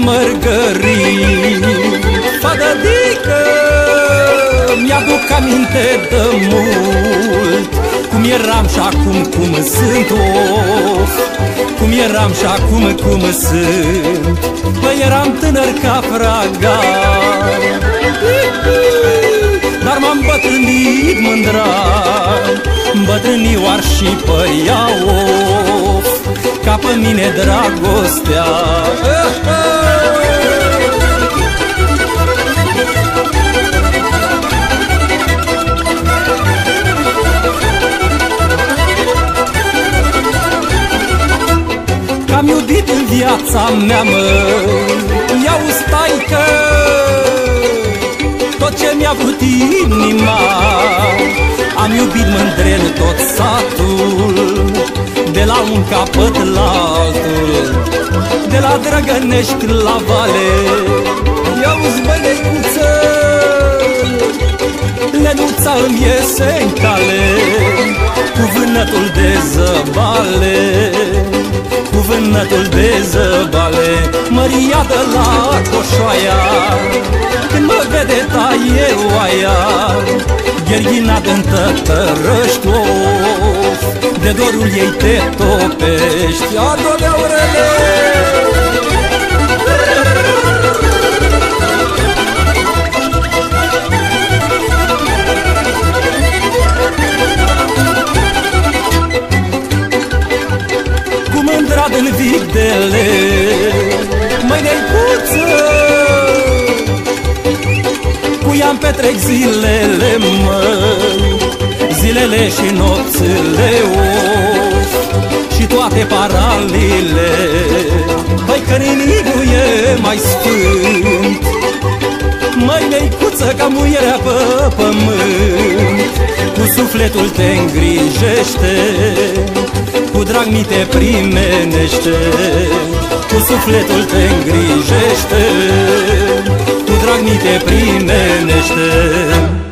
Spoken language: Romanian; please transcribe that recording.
mărgărit. Fadădică, mi-aduc aminte de mult, cum eram și acum cum sunt, of, cum eram și acum cum sunt. Păi eram tânăr ca fragar, dar m-am bătrânit mândra, bătrânioar și păia, of, ca pe mine dragostea. Am iubit în viața mea, mă, iau stai-că tot ce mi-a vrut inima. Am iubit mândren tot satul, de la un capăt la altul, de la Drăgănești la Vale. Iau-ți, băi, necuță, Lenuța îmi iese în cale, cu vânătul de zăbale, cu vânătul de zăbale. Măria de la Coșoaia, când mă vede taie oaia, Gherghina dă-n Tătărăști, of, de dorul ei te topești. Adoleaurele! În vigdele, măi, necuță, cu ea-mi petrec zilele, măi, zilele și nopțile, of, și toate paralile. Păi că nimic nu e mai sfânt, măi, necuță, ca muierea pe pământ. Cu sufletul te îngrijește, cu drag mi te primenește, cu sufletul te îngrijește, cu drag mi te primenește.